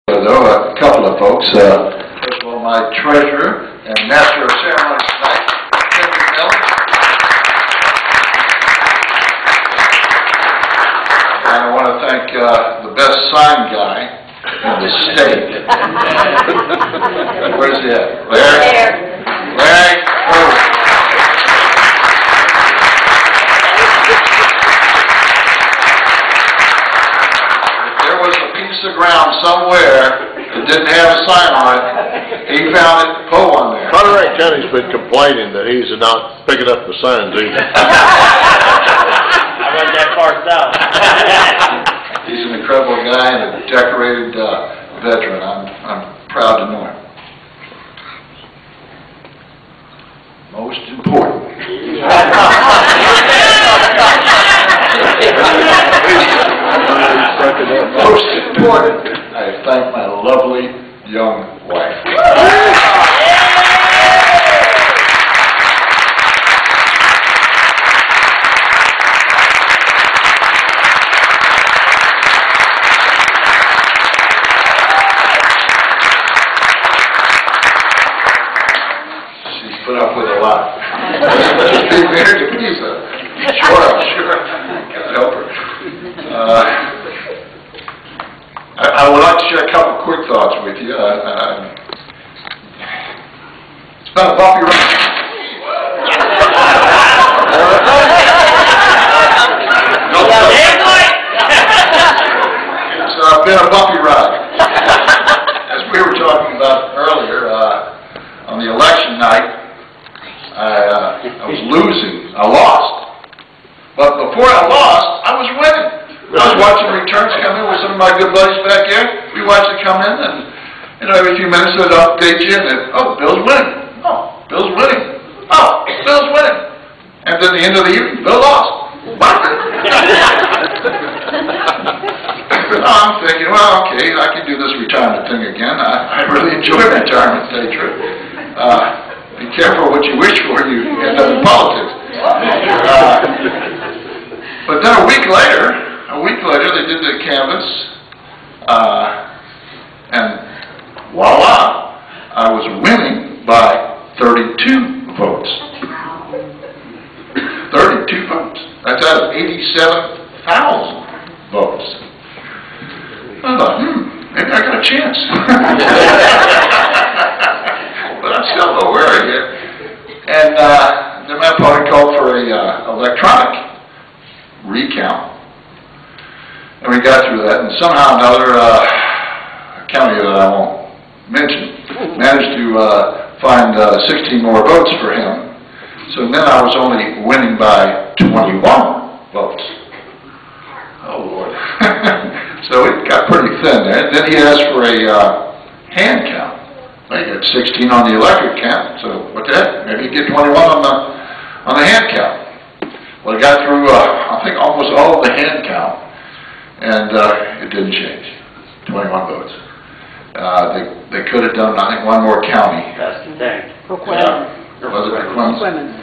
Though a couple of folks, first of all, my treasurer and master of ceremonies tonight, Henry Mills. And I want to thank the best sign guy in the state. Where's he at? Larry? Larry? Of ground somewhere that didn't have a sign on it, he found it, put one there. Monterey County's been complaining that he's not picking up the signs either. I went that far south. He's an incredible guy and a decorated veteran. I'm proud to know him. Most important. Most important, I thank my lovely young wife. She's put up with a lot. Being married to me is a chore, I'm sure. Can't help her. I would like to share a couple of quick thoughts with you. It's been a bumpy ride. It's been a bumpy ride. As we were talking about earlier, on the election night, I was losing. I lost. But before I lost, I was winning. I was watching returns come in with some of my good buddies back there. We watched it come in, and every few minutes they'd update you, and oh, Bill's winning. Oh, Bill's winning. Oh, Bill's winning. And then the end of the evening, Bill lost. What? I'm thinking, well, okay, I can do this retirement thing again. I really enjoy retirement, to tell you the truth. Be careful what you wish for, you end up in politics. But then a week later, they did the canvass, and voila, I was winning by 32 votes. 32 votes. That's out of 87,000 votes. I thought, maybe I got a chance. But I'm still nowhere here. And then my party called for a electronic recount. And we got through that, and somehow another county that I won't mention managed to find 16 more votes for him. So then I was only winning by 21 votes. Oh, Lord. So it got pretty thin there. And then he asked for a hand count. Well, you got 16 on the electric count, so what the heck? Maybe you get 21 on the hand count. Well, I got through, I think, almost all of the hand count. And it didn't change. 21 votes. They could have done, I think, one more county. That's the thing. Was it the Queens?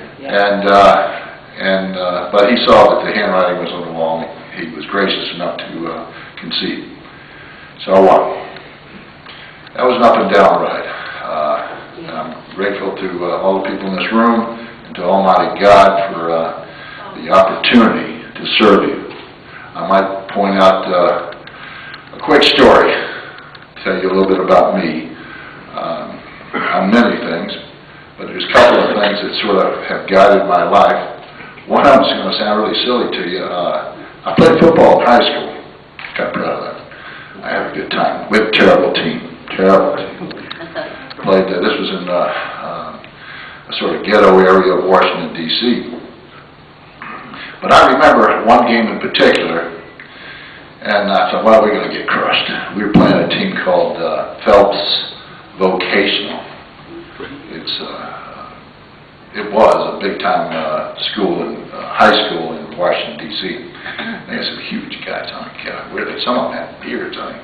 Yeah. But he saw that the handwriting was on the wall. And he was gracious enough to concede. So I won. That was an up and down ride. And I'm grateful to all the people in this room and to Almighty God for the opportunity to serve you. I might point out a quick story, tell you a little bit about me. On many things, but there's a couple of things that sort of have guided my life. One of them is going to sound really silly to you. I played football in high school. Got proud of that. I had a good time. We had a terrible team. Played, this was in a sort of ghetto area of Washington, D.C. But I remember one game in particular, and I thought, well, we're going to get crushed. We were playing a team called Phelps Vocational. It was a big-time school, high school in Washington, D.C. They had some huge guys on it. Really, some of them had beards on it.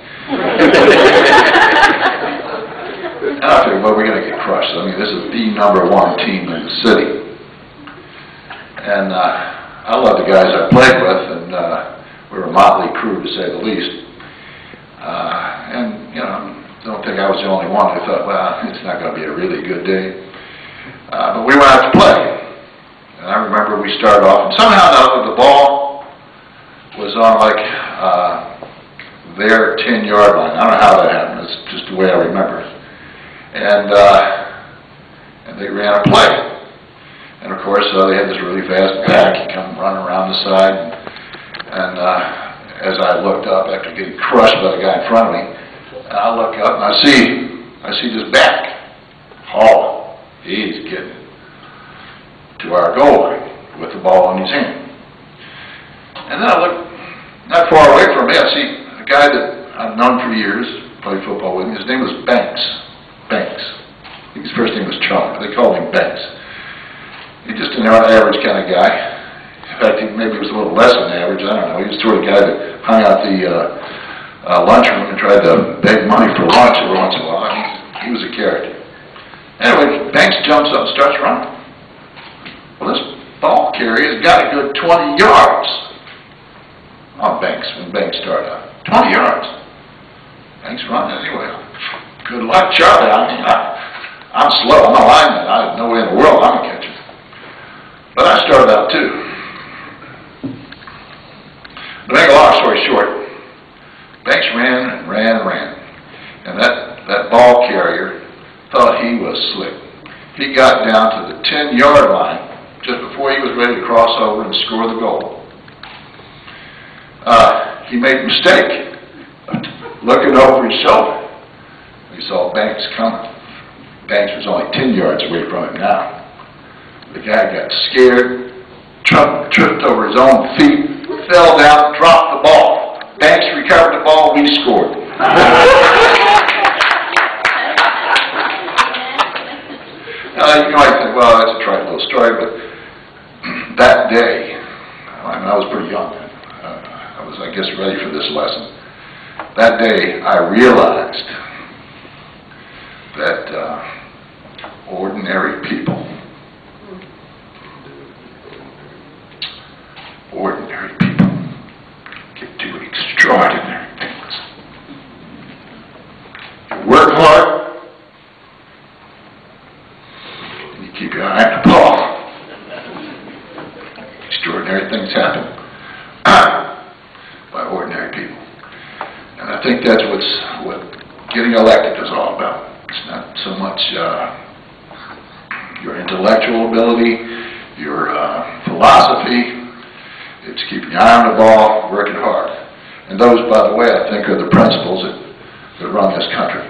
And I figured, well, we're going to get crushed. I mean, this is the #1 team in the city. And I love the guys I played with, and we were a motley crew, to say the least. And, you know, don't think I was the only one who thought, well, it's not going to be a really good day. But we went out to play. And I remember we started off, and somehow or another, the ball was on like their 10-yard line. I don't know how that happened. It's just the way I remember it. And they ran a play. And of course, they had this really fast back. He come running around the side. And as I looked up after getting crushed by the guy in front of me, and I look up and I see this back hauling. He's getting to our goal line with the ball in his hand. And then I look not far away from me. I see a guy that I've known for years, played football with me. His name was Banks. His first name was Charlie, but they called him Banks. He's just an average kind of guy. In fact, maybe he was a little less than average. I don't know. He was the sort of guy that hung out the lunchroom and tried to beg money for lunch every once in a while. I mean, he was a character. Anyway, Banks jumps up and starts running. Well, this ball carrier has got a good 20 yards on Banks when Banks started out. 20 yards. Banks running anyway. Good luck, Charlie. I mean, I'm slow. I'm a lineman. I have no way in the world I'm a catcher. But I started out too. To make a long story short, Banks ran. And that ball carrier thought he was slick. He got down to the 10-yard line just before he was ready to cross over and score the goal. He made a mistake. Looking over his shoulder, he saw Banks coming. Banks was only 10 yards away from him now. The guy got scared, tripped over his own feet, fell down, dropped the ball. Banks recovered the ball, we scored. You might think, well, that's a trite little story, but that day, I was pretty young then. I was, I guess, ready for this lesson. That day, I realized that ordinary people can do extraordinary things. You work hard, and you keep your eye on the ball. Extraordinary things happen by ordinary people. And I think that's what getting elected is all about. It's not so much your intellectual ability, your philosophy. It's keeping your eye on the ball, working hard. And those, by the way, I think are the principles that run this country.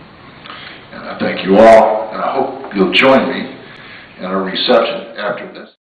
And I thank you all, and I hope you'll join me in a reception after this.